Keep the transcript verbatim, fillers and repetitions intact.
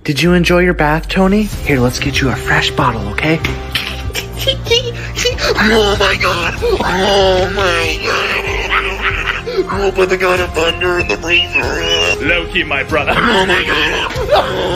Did you enjoy your bath, Tony? Here, let's get you a fresh bottle, okay? Oh my god! Oh my god! Oh, but the god of thunder and the FrEeZeR. Low-key, my brother. Oh my god!